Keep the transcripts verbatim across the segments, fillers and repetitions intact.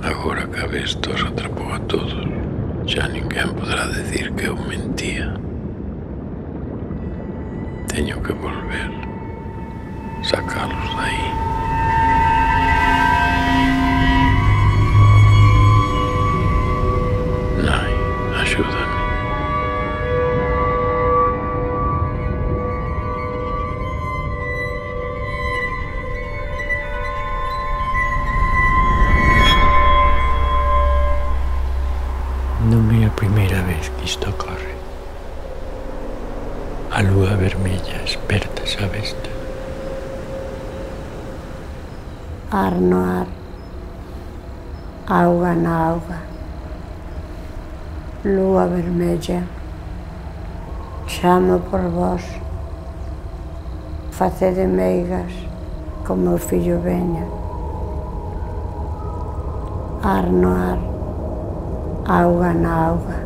Agora que a Bestos atrapou a todos, xa ninguén podrá decir que eu mentía. Teño que volver, sacalos de aí. Nai, axúdame. Non é a primeira vez que isto ocorre. A lúa vermella esperta esa besta. Ar no ar, auga na auga, lúa vermella, chamo por vós, facede meigas como o fillo veña. Ar no ar, auga na auga,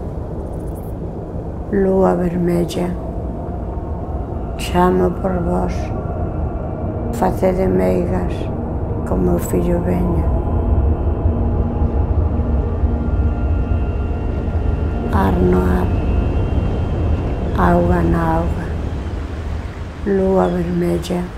lúa vermella, chamo por vós, facede meigas como o fillo veña. Ar no ar, auga na auga, lúa vermella,